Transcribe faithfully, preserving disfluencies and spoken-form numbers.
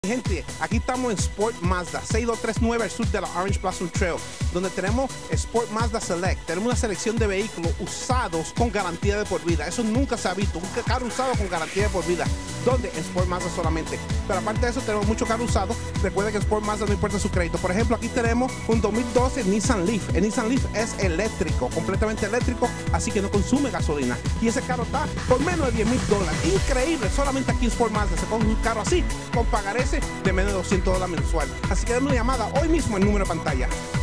Gente, aquí estamos en Sport Mazda, seis dos tres nueve al sur de la Orange Blossom Trail, donde tenemos Sport Mazda Select. Tenemos una selección de vehículos usados con garantía de por vida. Eso nunca se ha visto, un carro usado con garantía de por vida. ¿Dónde? En Sport Mazda solamente. Pero aparte de eso, tenemos muchos carros usados. Recuerden que Sport Mazda no importa su crédito. Por ejemplo, aquí tenemos un dos mil doce Nissan Leaf. El Nissan Leaf es eléctrico, completamente eléctrico, así que no consume gasolina. Y ese carro está por menos de diez mil dólares. Increíble, solamente aquí en Sport Mazda se coge un carro así, con pagarés de menos de doscientos dólares mensual. Así que denme una llamada hoy mismo en número de pantalla.